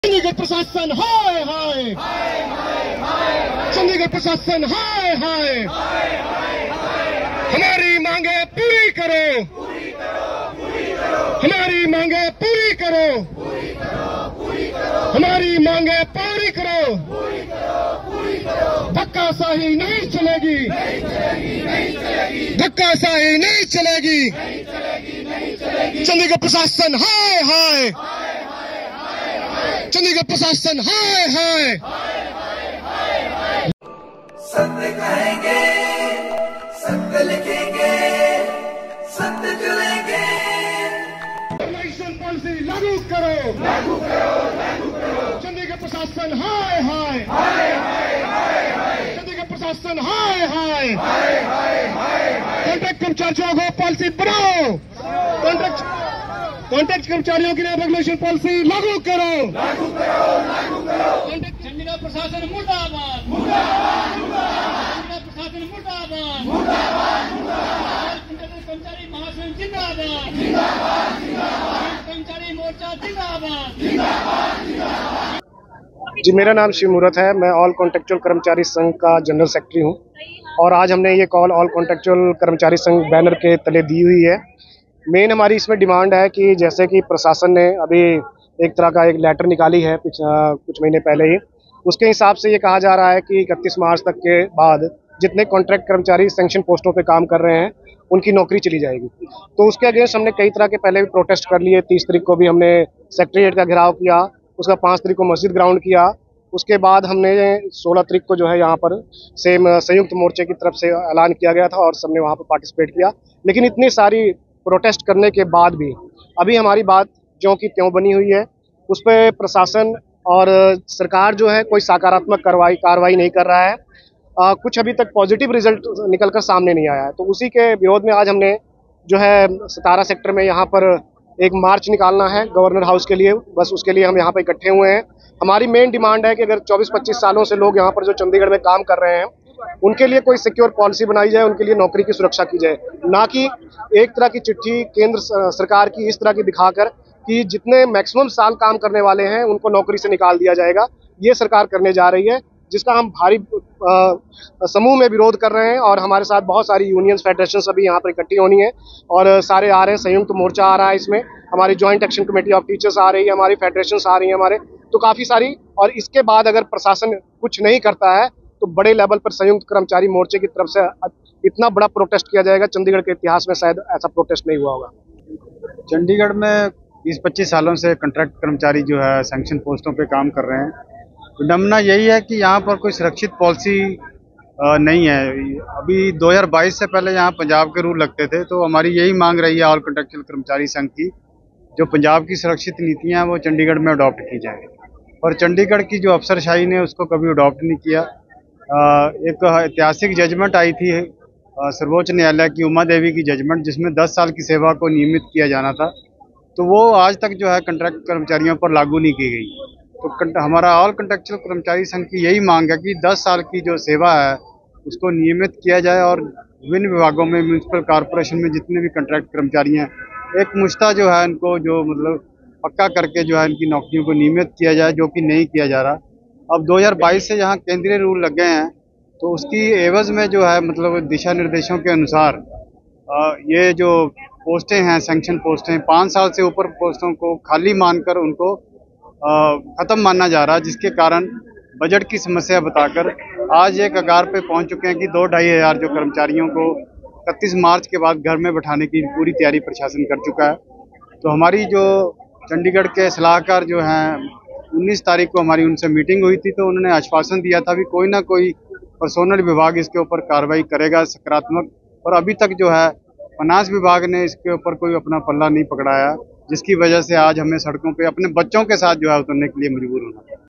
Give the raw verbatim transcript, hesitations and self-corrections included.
चंडीगढ़ प्रशासन हाय हाय, चंडीगढ़ प्रशासन हाय हाय, हमारी मांगे पूरी करो, हमारी मांगे पूरी करो, हमारी मांगे पूरी करो, धक्काशाही नहीं चलेगी, धक्काशाही नहीं चलेगी, चंडीगढ़ प्रशासन हाय हाय, चंडीगढ़ प्रशासन हाय हाय। सत्य कहेंगे, सत्य लिखेंगे, सत्य चलेंगे। इलेक्शन पॉलिसी लागू करो, लागू करो, लागू करो। चंडीगढ़ प्रशासन हाय हाय, हाय हाय हाय हाय। चंडीगढ़ प्रशासन हाय हाय, हाय हाय हाय हाय। कॉन्ट्रैक्ट कर्मचारियों को पॉलिसी बनाओ, कॉन्ट्रैक्ट कॉन्ट्रैक्ट कर्मचारियों के लिए रेगुलेशन पॉलिसी लागू करो, लागू करो, लागू करो। चंडीगढ़ प्रशासन मुर्दाबाद, मुर्दाबाद, मुर्दाबाद। चंडीगढ़ प्रशासन मुर्दाबाद, मुर्दाबाद, मुर्दाबाद। चंडीगढ़ कर्मचारी महासंघ जिंदाबाद, जिंदाबाद, जिंदाबाद। कर्मचारी मोर्चा जिंदाबाद, जिंदाबाद, जिंदाबाद। जी, मेरा नाम शिव मूरत है। मैं ऑल कॉन्ट्रेक्चुअल कर्मचारी संघ का जनरल सेक्रेटरी हूँ और आज हमने ये कॉल ऑल कॉन्ट्रेक्चुअल कर्मचारी संघ बैनर के तले दी हुई है। मेन हमारी इसमें डिमांड है कि जैसे कि प्रशासन ने अभी एक तरह का एक लेटर निकाली है कुछ कुछ महीने पहले ही, उसके हिसाब से ये कहा जा रहा है कि इकतीस मार्च तक के बाद जितने कॉन्ट्रैक्ट कर्मचारी सैंक्शन पोस्टों पे काम कर रहे हैं उनकी नौकरी चली जाएगी। तो उसके अगेंस्ट हमने कई तरह के पहले भी प्रोटेस्ट कर लिए। तीस तारीख को भी हमने सेक्रेटरीट का घेराव किया, उसका पाँच तारीख को मस्जिद ग्राउंड किया, उसके बाद हमने सोलह तारीख को जो है यहाँ पर सेम संयुक्त मोर्चे की तरफ से ऐलान किया गया था और सबने वहाँ पर पार्टिसिपेट किया। लेकिन इतनी सारी प्रोटेस्ट करने के बाद भी अभी हमारी बात ज्यों की त्यों बनी हुई है। उस पर प्रशासन और सरकार जो है कोई सकारात्मक कार्रवाई कार्रवाई नहीं कर रहा है। आ, कुछ अभी तक पॉजिटिव रिजल्ट निकलकर सामने नहीं आया है। तो उसी के विरोध में आज हमने जो है सतारा सेक्टर में यहाँ पर एक मार्च निकालना है गवर्नर हाउस के लिए। बस उसके लिए हम यहाँ पर इकट्ठे हुए हैं। हमारी मेन डिमांड है कि अगर चौबीस पच्चीस सालों से लोग यहाँ पर जो चंडीगढ़ में काम कर रहे हैं उनके लिए कोई सिक्योर पॉलिसी बनाई जाए, उनके लिए नौकरी की सुरक्षा की जाए, ना कि एक तरह की चिट्ठी केंद्र सरकार की इस तरह की दिखाकर कि जितने मैक्सिमम साल काम करने वाले हैं उनको नौकरी से निकाल दिया जाएगा। ये सरकार करने जा रही है, जिसका हम भारी आ, समूह में विरोध कर रहे हैं और हमारे साथ बहुत सारी यूनियंस फेडरेशन अभी यहाँ पर इकट्ठी होनी है और सारे आ रहे हैं। संयुक्त मोर्चा आ रहा है, इसमें हमारी joint action committee of teachers आ रही है, हमारी फेडरेशन आ रही है हमारे, तो काफ़ी सारी। और इसके बाद अगर प्रशासन कुछ नहीं करता है तो बड़े लेवल पर संयुक्त कर्मचारी मोर्चे की तरफ से इतना बड़ा प्रोटेस्ट किया जाएगा, चंडीगढ़ के इतिहास में शायद ऐसा प्रोटेस्ट नहीं हुआ होगा। चंडीगढ़ में बीस पच्चीस सालों से कॉन्ट्रैक्ट कर्मचारी जो है सैंक्शन पोस्टों पे काम कर रहे हैं। विडम्बना यही है कि यहाँ पर कोई सुरक्षित पॉलिसी नहीं है। अभी दो हज़ार बाईस से पहले यहाँ पंजाब के रूल लगते थे, तो हमारी यही मांग रही है ऑल कॉन्ट्रैक्चुअल कर्मचारी संघ की, जो पंजाब की सुरक्षित नीतियाँ वो चंडीगढ़ में अडॉप्ट की जाए। और चंडीगढ़ की जो अफसरशाही ने उसको कभी अडॉप्ट नहीं किया। एक ऐतिहासिक जजमेंट आई थी सर्वोच्च न्यायालय की, उमा देवी की जजमेंट, जिसमें दस साल की सेवा को नियमित किया जाना था, तो वो आज तक जो है कॉन्ट्रैक्ट कर्मचारियों पर लागू नहीं की गई। तो हमारा ऑल कॉन्ट्रैक्चुअल कर्मचारी संघ की यही मांग है कि दस साल की जो सेवा है उसको नियमित किया जाए और विभिन्न विभागों में, म्यूनसिपल कॉरपोरेशन में जितने भी कॉन्ट्रैक्ट कर्मचारी हैं, एक मुश्ता जो है इनको जो मतलब पक्का करके जो है इनकी नौकरियों को नियमित किया जाए, जो कि नहीं किया जा रहा। अब दो हज़ार बाईस से यहाँ केंद्रीय रूल लग गए हैं, तो उसकी एवज में जो है मतलब दिशा निर्देशों के अनुसार ये जो पोस्टें हैं, सैंक्शन पोस्टें, पाँच साल से ऊपर पोस्टों को खाली मानकर उनको ख़त्म माना जा रहा है, जिसके कारण बजट की समस्या बताकर आज एक कगार पे पहुंच चुके हैं कि दो ढाई हज़ार जो कर्मचारियों को इकतीस मार्च के बाद घर में बैठाने की पूरी तैयारी प्रशासन कर चुका है। तो हमारी जो चंडीगढ़ के सलाहकार जो हैं, उन्नीस तारीख को हमारी उनसे मीटिंग हुई थी, तो उन्होंने आश्वासन दिया था कि कोई ना कोई पर्सोनल विभाग इसके ऊपर कार्रवाई करेगा सकारात्मक। और अभी तक जो है फाइनेंस विभाग ने इसके ऊपर कोई अपना पल्ला नहीं पकड़ाया, जिसकी वजह से आज हमें सड़कों पे अपने बच्चों के साथ जो है उतरने के लिए मजबूर होना पड़ा।